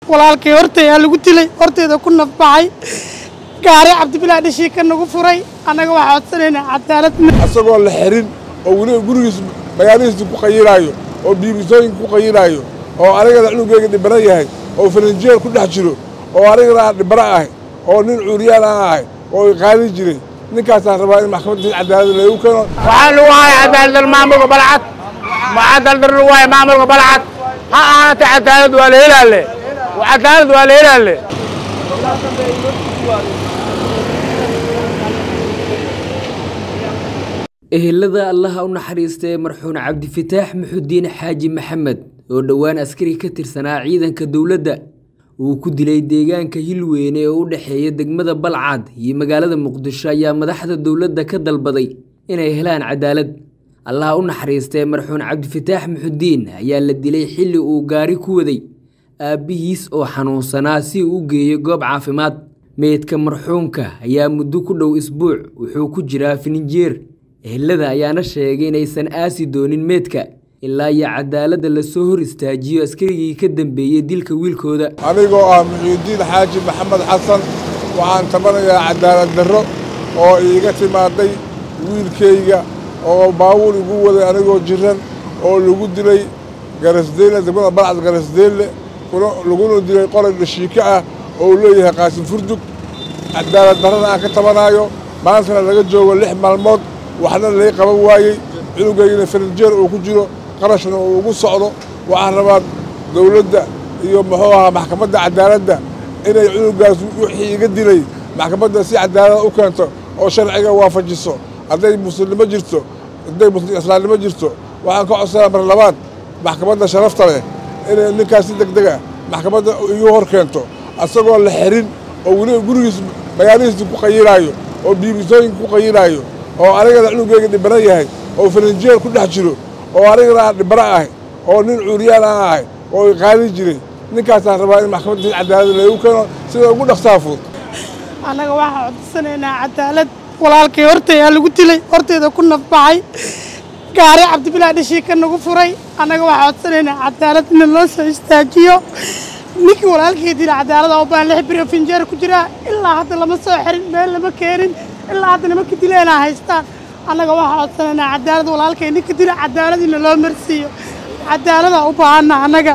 walaalkay hortay lagu dilay horteeda ku nafbacay gaari cabdibilaa dhishii ka nagu furay anaga waxa codsanayna cadaalad asagoo la xirin oo wali gurigiisa magaaladiisa ku qayiraayo oo biibisooyin ku qayiraayo oo aniga cunugeyga dhibana yahay oo faranjeer ku dhex jiro oo aniga dhibana ah oo nin cuuriyaan ah oo qaadi jiray ninkaasaan rabaa in maxkamadda cadaalad lagu keeno waxaan lagu hayaa cadaalad maamulka balcad cadaalad lagu hayaa maamulka balcad ha ahaatee cadaalad waa la helaale cadaalad waa la helaale ehelada allaha u naxariistay marxuun cabdifataax muxudiin xaaji maxamed oo dhowaan askari ka tirsanaa ciidanka dowladda uu ku dilay deegaanka Hilweyne ee u dhaxeeya degmada Balcad iyo magaalada Muqdisho ayaa madaxda dowladda ka dalbaday inay helaan cadaalad. allaha u naxariistay marxuun cabdifataax muxudiin ayaa la dilay xilli uu gaari ku waday aabihiis oo xanuunsanaa si uu u geeyo goob caafimaad. meydka marxuunka ayaa muddo ku dhow isbuuc wuxuu ku jiraa fininjeer. ehelada ayaana sheegay inaysan aasi doonin meydka ilaa iyo cadaaladda la soo hor istaajiyo askarigii ka dambeeyay dilka wiilkooda. anigoo ah muxudiin xaaji maxamed xasan waxaan tabanayaa cadaalad darro oo iiga timaaday wiilkayga oo baawur igu waday anigoo jiran oo lagu dilay garasdeelle degmada Balcad garasdeelle laguna dilay qoray dhashiika ah oo leeyahay qaasim furdug. cadaalad darrada aan ka tabanayo maantana laga joogo 6 maalmood waxna la qaban waayay cunugayna faranjeer oo ku jiro qarashna oo ugu socdo. waxaan rabaa dawladda iyo maxkamadda cadaaladda inay cunugaas wixii iga dilay maxkamadda si cadaalad u keento oo sharciga waafajiso. hadday muslimnimo jirto hadday islaamnimo jirto waxaan ka codsanayaa mar labaad maxkamadda sharafta leh inay ninkaas si degdeg ah maxkamadda igu hor keento asagoo la xirin oo wali gurigiisa magaaladiisa ku qayiraayo oo biibisooyin ku qayiraayo oo aniga cunugeyga dhibana yahay oo faranjeer ku dhex jiro oo aniga dhibana ah oo nin cuuriyaan ah oo qaadi jiray ninkaasaan rabaa in maxkamadda cadaalad lagu keeno sida ugu dhaqsaafo. anaga waxa codsanaynaa cadaalad walaalkay hortay lagu dilay horteeda ku nafbacay gaari cabdibilaa dhishii ka nagu furay anaga waxa codsanaynaa cadaalad in loo soo istaajiyo. ninkii walaalkay dilay cadaalad oo baan 6 bir finjeer ku jira ilaa hadda lama soo xirin meel lama keenin ilaa hadda nimanka dileena haystaan. anaga waxa codsanaynaa cadaalad walaalkay ninka dilay cadaalad in loo marsiiyo cadaalada u baahan anaga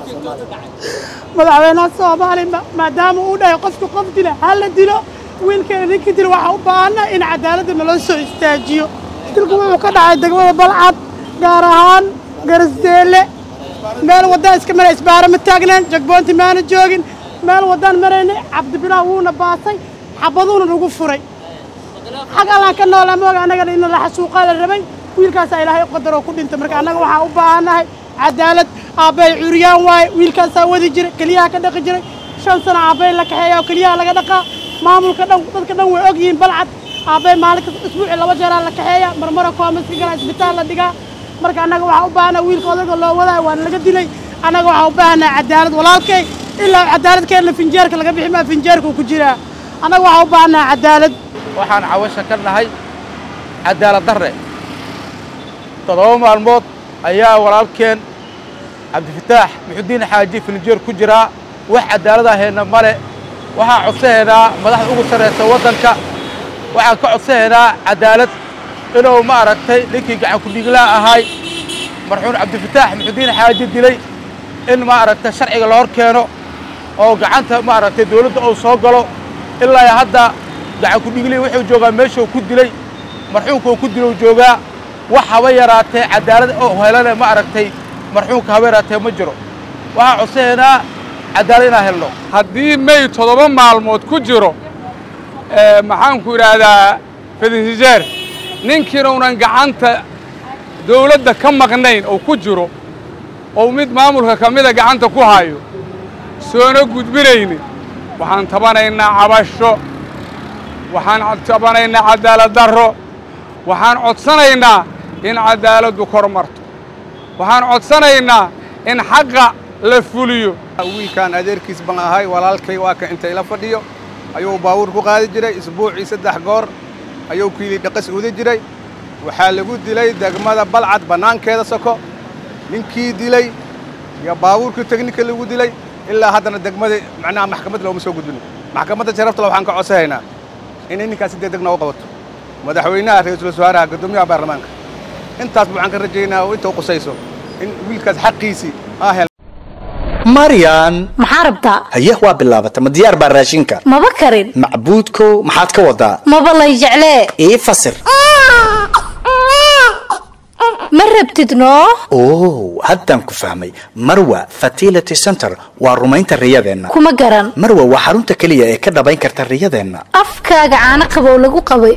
madaxweynaha Soomaaliya maadaama uu dhahay qofku qof dilay hal dilo wiilkana ninka dilay waxa u baahan in cadaalad loo soo istaajiyo. dilku wuxuu ka dhacay degmada Balcad gaar ahaan garasdeelle meel wada iska maray isbaara ma taagnaan jagboonti maana joogin meel wadan mareynay cabdibilaa wuuna baasay xabaduuna lagu furay xaq alla ka nool ama anaga in la xasuuqa la rabay wiilkaas ilaahay qadaro ku dhintay. marka anaga waxa u baahanahay cadaalad. aabay cuuriyaan waay wiilkaas wadi jiray kaliya ka dhaqi jiray 5 sano aabay la kaxeeyo kaliya laga dhaqaa maamulka dhan dadka dhan way og yihiin Balcad aabay maalinka isbuuc 2 jeer la kaxeeyo marmara koomas gala isbitaal la dhigaa. marka anaga waxa u baahanahay wiilka odaga loo waday waan laga dilay anaga waxa u baahanahay cadaalad walaalkay ilaa cadaalad keen finjeerka laga bixi ma finjeerku ku jira anaga waxa u baahanahay cadaalad. waxaan cawasho ka nahay cadaalad darre 7 maalmood ayaa walaalkeen cabdifataax muxudiin xaaji finjeer ku jira wax cadaalad ahayna male. waxaan codsaynaa madaxda ugu sareysa waddanka waxaan ka codsaynaa cadaalad inuu ma aragtay ninkii gacan ku dhiglaa ahay marxuun cabdifataax muxudiin xaaji dilay in ma aragtay sharciga la hor keeno oo gacanta ma aragtay dawladda uu soo galo. ilaa hadda gacan ku dhiglay wuxuu joogaa meesha uu ku dilay marxuunka uu ku dilay joogaa wax haba yaraatee cadaalad oo helana ma aragtay marxuunka haba yaraatee ma jiro. waxaan codsaynaa cadaalad inaan helno. haddii may 7 maalmood ku jiro maxaan ku yiraahdaa finjeer ninkiina unan gacanta dawladda ka maqnayn oo ku jiro oo mid maamulka kamida gacanta ku hayo soona gudbinaynin waxaan tabanaynaa cabasho waxaan tabanaynaa cadaalad darro waxaan codsanaynaa in cadaaladdu kor marto waxaan codsanaynaa in xaqa la fuliyo. wiilkan adeerkiis baan ahay walaalkay waa ka intay la fadhiyo ayuu baawur ku qaadi jiray isbuucii 3 goor ayuu kiili dhaqas uudi jiray. waxaa lagu dilay degmada Balcad banaankeeda soko ninkii dilay ya baawurka technical lagu dilay ilaa haddana degmadii macnaha maxkamadda looma soo gudbin maxkamadda sharafta waxaan ka codsahaynaa in ninkaasi degdegna u qabato madaxweynaha ra'iisul wasaaraha guddoomiyaha baarlamaanka intaas waxaan ka rajaynaa oo inta qusayso in wiilkaas xaqiisii hel maryan maxaa rabtaa haye waa bilaabata ma diyaar baa raashinka maba karin macbuudko maxaad ka wadaa maba lay jeclee ii fasir ma rabtid noo haddaan ku fahmay marwa fertility center waa rumaynta riyadeenna kuma garan marwa waa xarunta keliya ee ka dhabayn karta riyadeenna afkaaga caano qabow lagu qabay